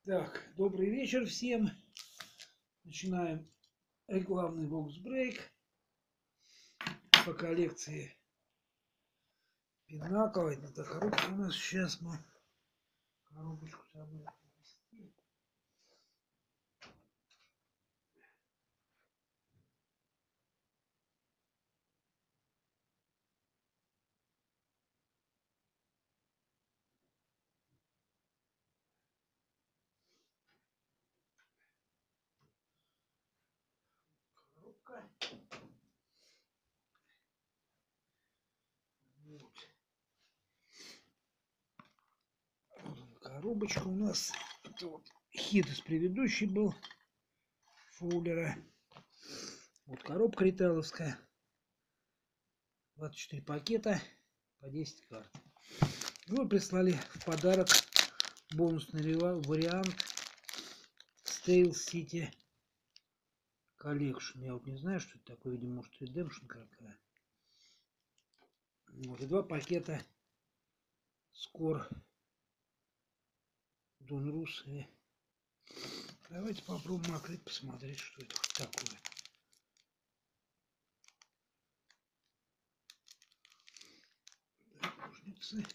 Так, добрый вечер всем. Начинаем рекламный бокс-брейк по коллекции Пинакова. Это коробка у нас. Сейчас мы коробочку забыли принести. Коробка. Вот. Коробочка у нас. Это вот хит из предыдущий был. Фуллера. Вот коробка ритейловская. 24 пакета по 10 карт. И вот прислали в подарок бонусный вариант Stale City Collection. Я вот не знаю, что это такое. Видимо, может, Redemption какая. Вот, и 2 пакета Score Donruss. Давайте попробуем открыть, посмотреть, что это такое. Так, ножницы.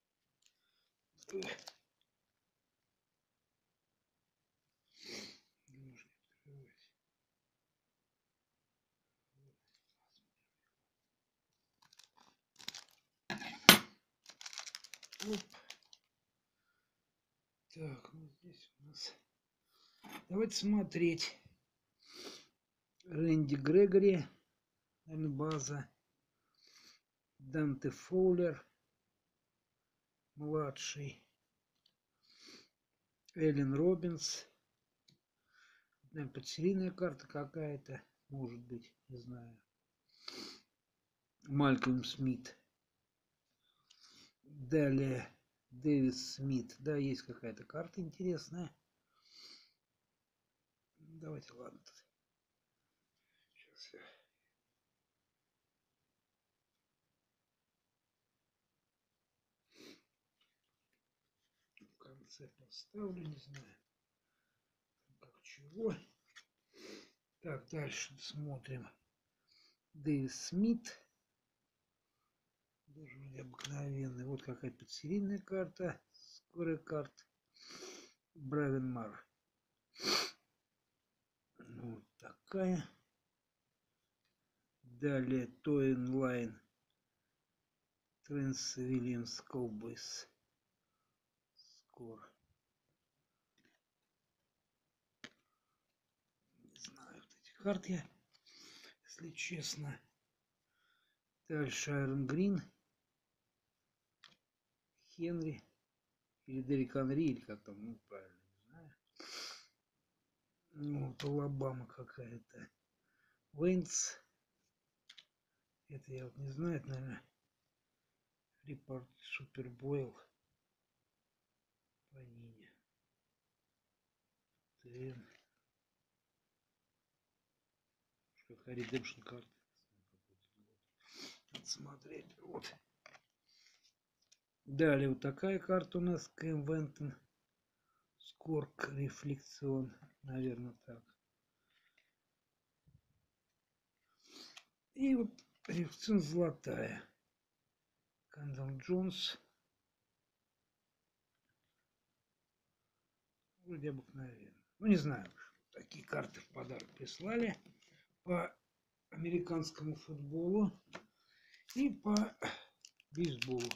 Не можно открывать. Оп. Так, ну здесь у нас... Давайте смотреть. Рэнди Грегори, наверное, база. Данте Фоулер, младший. Эллен Робинс. Наверное, подсерийная карта какая-то. Может быть, не знаю. Малькольм Смит. Далее Дэвис Смит. Да, есть какая-то карта интересная. Давайте, ладно. Сейчас я... В конце поставлю, не знаю. Как чего. Так, дальше смотрим. Дэвис Смит. Даже необыкновенный. Вот какая-то подсерийная карта. Скорая карта. Бравен Мар. Вот такая. Далее Тоин Лайн. Трэнс Уильямс Коубойс. Скор. Не знаю вот этих карт я, если честно. Дальше Айрон Грин. Хенри. Или Дерек Анри, или как там, ну правильно, не знаю. Ну, вот Алабама какая-то. Вейнс. Это я вот не знаю, это, наверное, Репорт Супербойл. Панини. Какая редемпшн карта. Надо смотреть. Вот. Далее вот такая карта у нас. Кэм Вентон. Скорк Рефлекцион. Наверное, так. И вот рефлекцион золотая. Кандал Джонс. Вроде обыкновенно. Ну, не знаю. Такие карты в подарок прислали. По американскому футболу. И по бейсболу.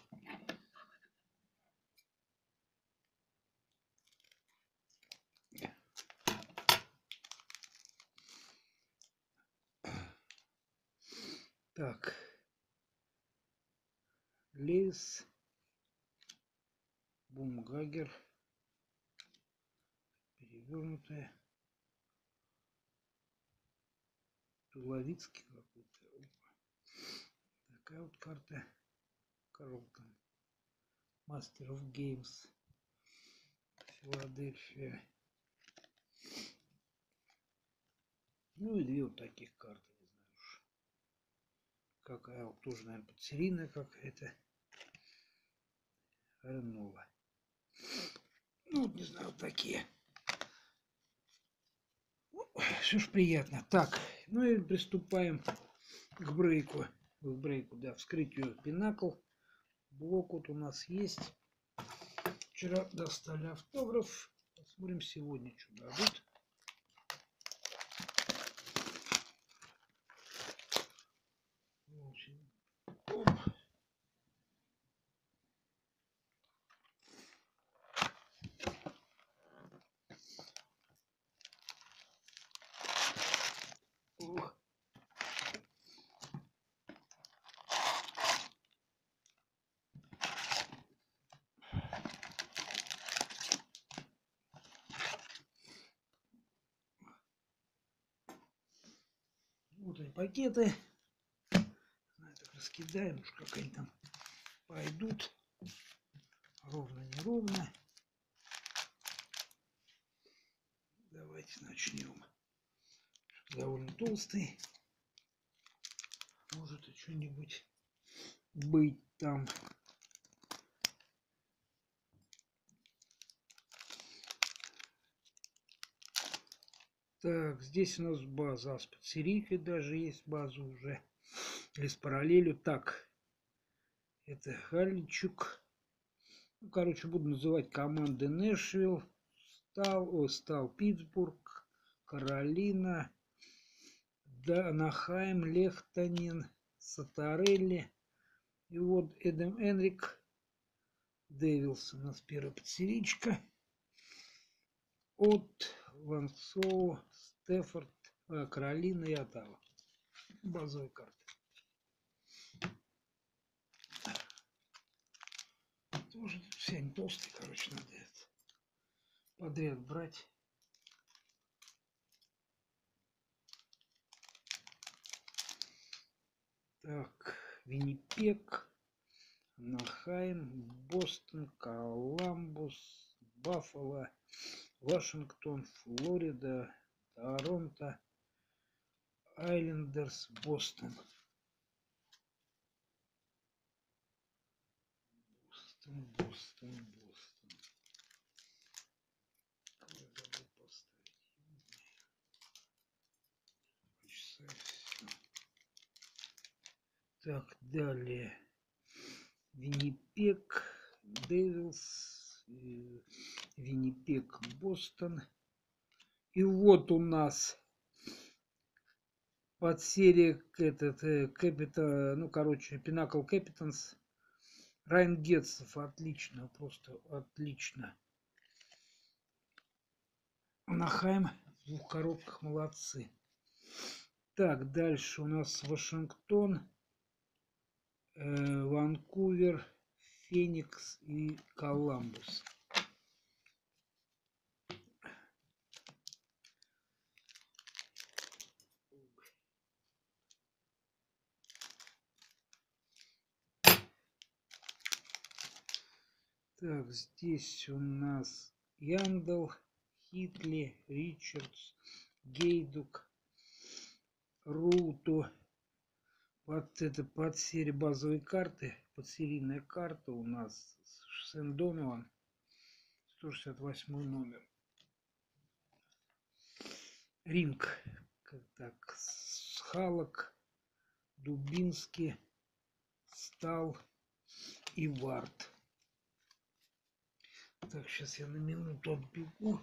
Так. Лейс. Бумгагер. Перевернутая. Туловицкий какой-то. Такая вот карта. Карлтон. Master of Games. Филадельфия. Ну и 2 вот таких карты. Не знаю уж. Какая вот тоже, наверное, подсерийная какая-то. Ренова. Ну вот не знаю, вот такие. все ж приятно. Так, ну и приступаем к брейку. К брейку, да, вскрытию пинакл. Блок вот у нас есть. Вчера достали автограф. Посмотрим сегодня, что дадут. Оп. Ух. Вот они пакеты. Так раскидаем, уж как они там пойдут. Ровно, неровно. Давайте начнем. Довольно толстый. Может и что-нибудь быть там. Так, здесь у нас база с подсерийкой, даже есть база уже. Или с параллелью. Так, это Галичук. Ну, короче, буду называть команды Нэшвилл, Стал, Питтсбург, Каролина, Анахайм, Лехтанин, Сатарелли. И вот Эдем Энрик, Дэвилс у нас первая подсеричка. От Ванцоу, Стефорд, Каролина и Оттава. Базовые карты. Тоже все они толстые, короче, надо это подряд брать. Так, Виннипег, Анахайм, Бостон, Коламбус, Баффало, Вашингтон, Флорида, Торонто, Айлендерс, Бостон. Бостон. Забыл поставить. Так, далее. Виннипег, Дэвилс, Виннипег, Бостон. И вот у нас подсерия Pinnacle Captains. Райан Гетцев, отлично, просто отлично. Анахайм в двух коробках, молодцы. Так, дальше у нас Вашингтон, Ванкувер, Феникс и Коламбус. Так, здесь у нас Яндал, Хитли, Ричардс, Гейдук, Руту. Под серия базовой карты, подсерийная карта у нас Сэм Донован, 168 номер. Ринг, так, Схалок, Дубинский, Стал и Вард. Так, сейчас я на минуту отбегу.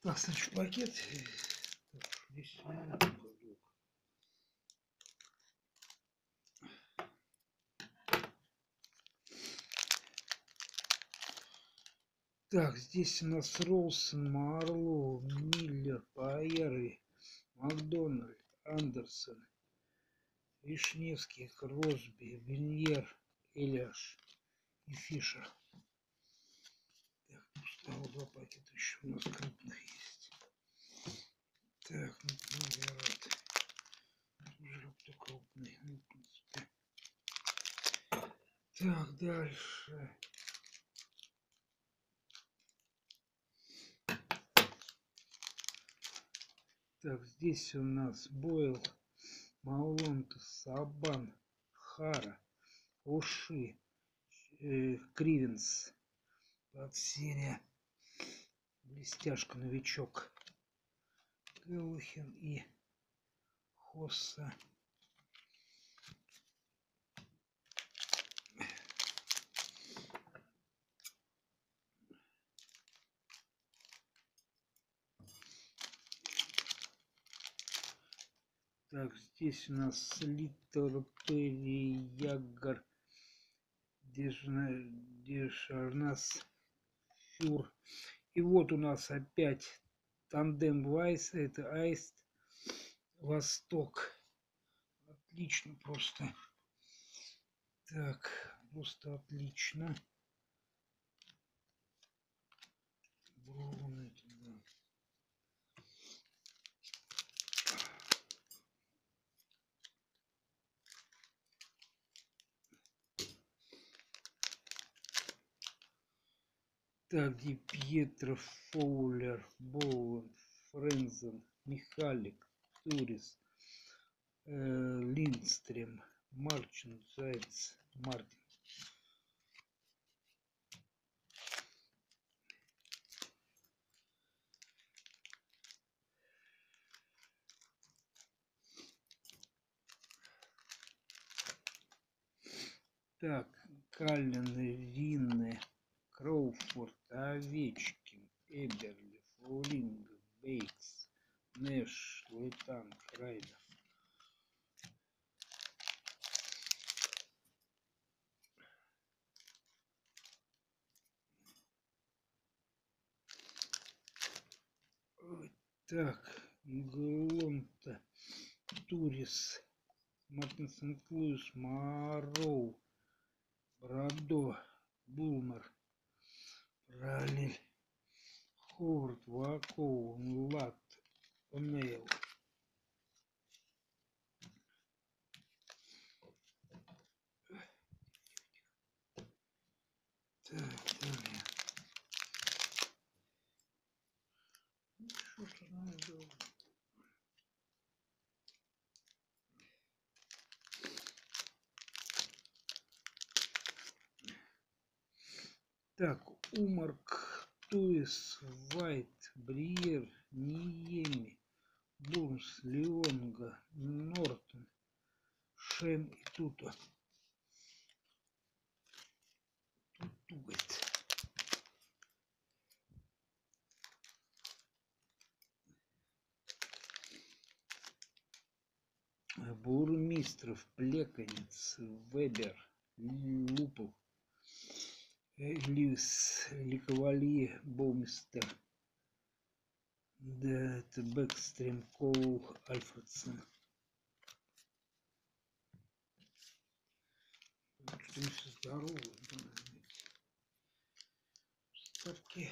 Так, следующий пакет. Так, здесь так, здесь у нас Ролсон, Марлоу, Миллер, Пайеры, Макдональд, Андерсон, Вишневский, Кросби, Виньер, Эляш и Фишер. Так, пустого 2 пакета еще у нас крупных есть. Так, Маргарет. Тоже кто крупный, ну, в принципе. Так, дальше. Так, здесь у нас Бойл, Маулонт, Сабан, Хара, Уши, Кривенс, подсерия, Блестяшка, Новичок, Гэллахен и Хосса. Так, здесь у нас Литер, Перри, Ягар, Дешарнас, Фюр. И вот у нас опять тандем Вайса, это Аист, Восток. Отлично просто. Так, просто отлично. Броун, это, да. Так, Ди Пьетро, Фоулер, Боуэн, Френзен, Михалик, Турис, Линдстрем, Марчин, Зайц, Мартин. Так, Каллен, Ринне, Кроуфорд, Овечкин, Эберли, Фаулинга, Бейтс, Нэш, Лейтанг, Райдер. Так, Глонта, Турис, Мартин Сент-Луис, Мароу, Брадо, Булмер, Параллель, Ховард, Вакоу, Лат, Онейл. Так, далее. Что ж надо? Так, Умарк, Туис, Вайт, Бриер, Ниеми, Бурнс, Леонга, Нортон, Шен и Туто. Тутует. Бурмистров, Плеканец, Вебер, Лупов, Льюис, Ликовали, Боумистер, Бэкстрем, Коул, Альфредсон. Что мы все здоровы. Ставки.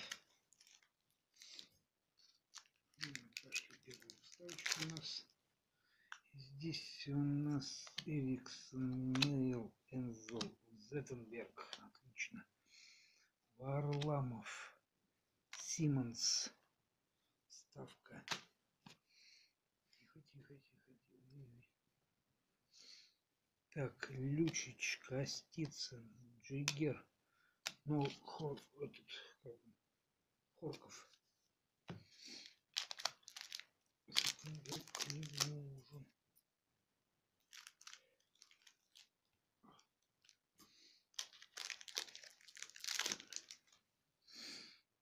Пошли первую ставочку у нас. Здесь у нас Эриксон, Нейл, Энзел, Зеттенберг. Отлично. Варламов, Симмонс. Ставка. Тихо, тихо, тихо, тихо. Так, Лючич, Костицын, Джигер. Ну, Хорков. Зеттенберг не нужен.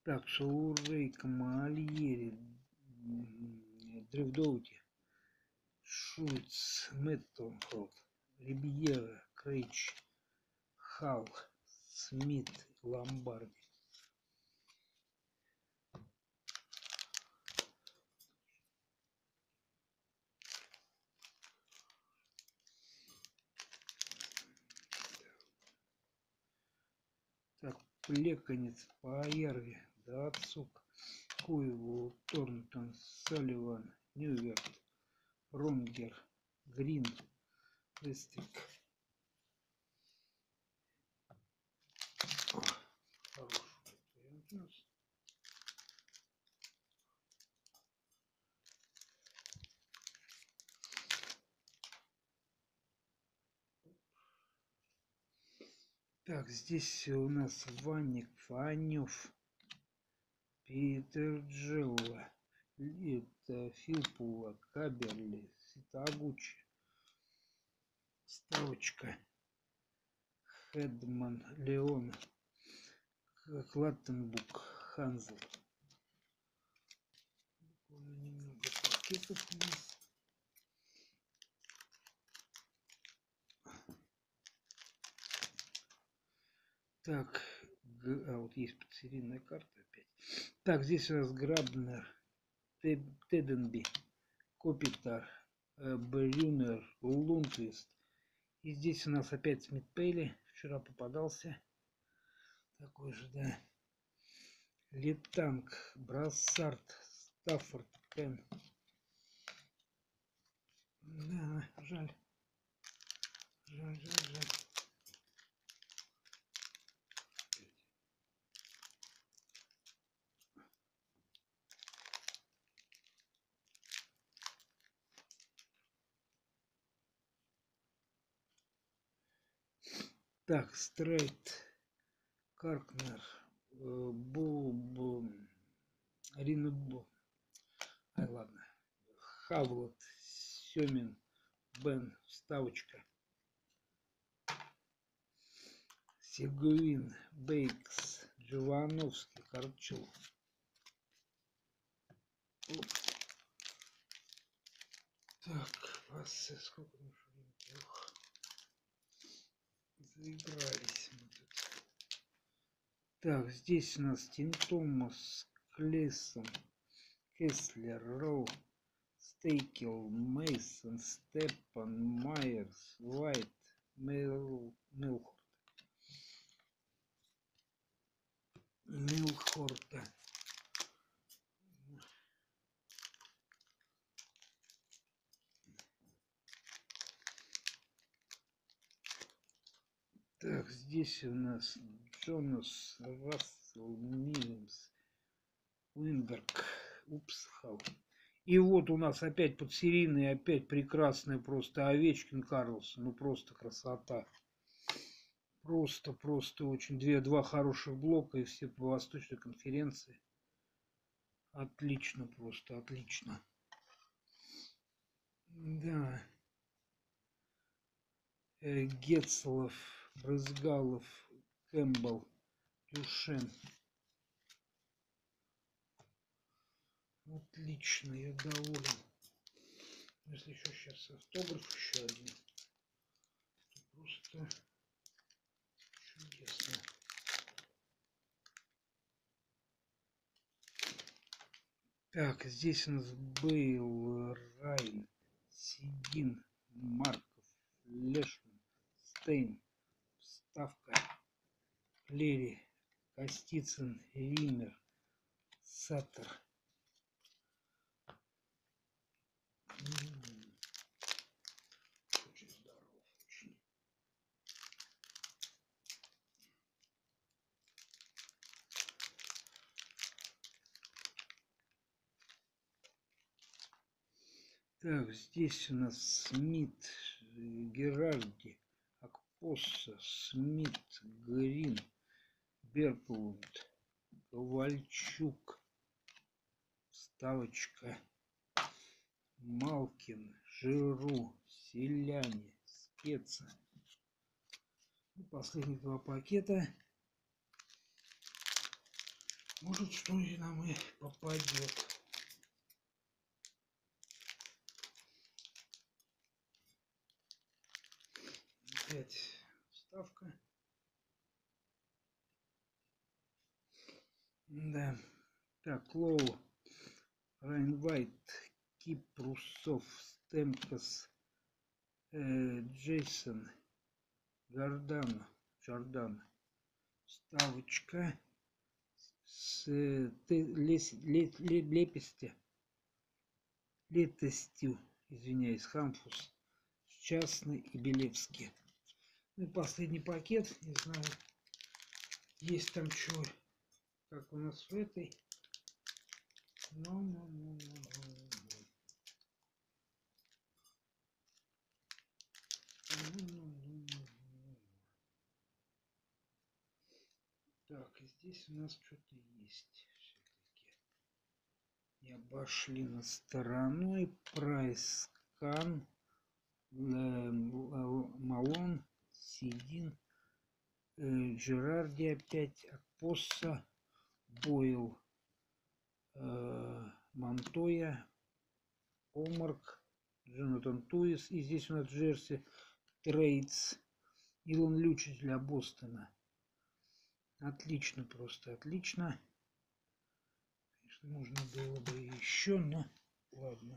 Так, Шоурей, Камальери, Древдоути, Шульц, Мэттонхолд, Рибьера, Крейч, Халл, Смит, Ломбарди. Так, Плеканец, Паярви, Датсук, Куеву, Торнтон, Салливан, Ньюверт, Ронгер, Грин, Вестрик. Хороший вариант у нас. Так, здесь у нас Ваник, Фанев, Питер Джилла, это Филпула, Каберли, Ситагучи, Ставочка, Хедман, Леон, Клаттенбук, Ханзел. Немного пакетов у нас. Так, вот есть подсерийная карта опять. Так, здесь у нас Грабнер, Теденби, Копитар, Брюнер, Лунквист. И здесь у нас опять Смит Пейли. Вчера попадался. Такой же, да. Летанг, Брассард, Стаффорд, Пен. Да, жаль. Жаль, жаль, жаль. Так, Стрейт, Каркнер, Ринубу. Ай, ладно. Хавлот, Семин, Бен, Вставочка. Сегуин, Бейкс, Джовановский, Корчул. Так, вас сколько нужно времени? Заигрались мы тут. Так, здесь у нас Тим Томас, Клессон, Кеслер, Роу, Стейкел, Мейсон, Степан, Майерс, Уайт, Милхорта. Так, здесь у нас Джонас, Рассел, Миллимс, Уинберг, Упсхал. И вот у нас опять подсерийный, опять прекрасная просто Овечкин, Карлсон. Ну просто красота. Просто очень. Два хороших блока и все по Восточной конференции. Отлично, просто отлично. Да. Гецлов, Брызгалов, Кэмпбелл, Дюшен. Отлично, я доволен. Если еще сейчас автограф еще один, то просто чудесно. Так, здесь у нас Бейл, Райн, Сигин, Марков, Лешман, Стейн, Ставка, Лери, Костицын, Ример, Саттер. Очень здорово, очень. Так, здесь у нас Смит, Герарди, Акпоса, Смит, Грин, Берклунд, Ковальчук, Ставочка, Малкин, Жиру, Селяне, Спеца. И последних два пакета. Может, что и нам и попадет. Опять вставка. Да. Так, Лоу, Райнвайт, Кипрусов, Стемкас, Джейсон, Джордан, Ставочка с летостью, извиняюсь, Хамфус, Частный и Белевский. Ну и последний пакет, не знаю, есть там что, как у нас в этой. Так, и здесь у нас что-то есть все-таки. И обошли на стороной. Прайс Кан, Малон, Сидин, Джерарди опять, Акпосса, Бойл, Монтоя, Омарк, Джонатан Туис. И здесь у нас Джерси Трейдс. Илон Лючич для Бостона. Отлично, просто отлично. Конечно, можно было бы еще, но ладно.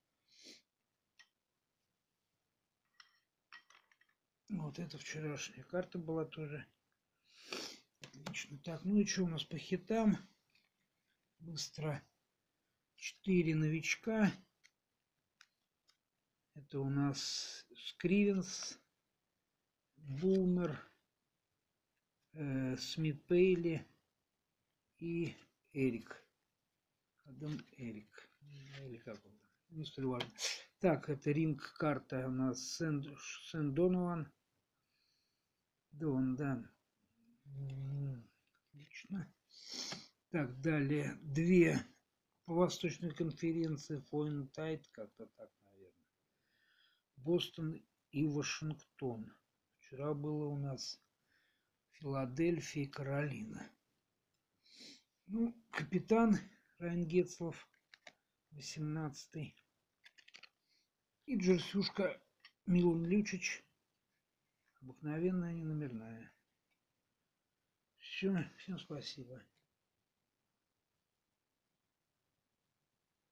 Вот это вчерашняя карта была тоже. Отлично. Так, ну и что у нас по хитам? Быстро. 4 новичка. Это у нас Скривенс, Булмер, Смит Пейли и Эрик. Адам Эрик. Или как он? Не столь важно. Так, это ринг карта у нас Сен Донован. Да. Отлично. Так, далее. 2 по Восточной конференции. Фойнтайт, как-то так, наверное. Бостон и Вашингтон. Вчера было у нас Филадельфия и Каролина. Ну, капитан Райан Гетцлов, 18-й. И джерсюшка Милан Лючич. Обыкновенная, не номерная. Все, всем спасибо.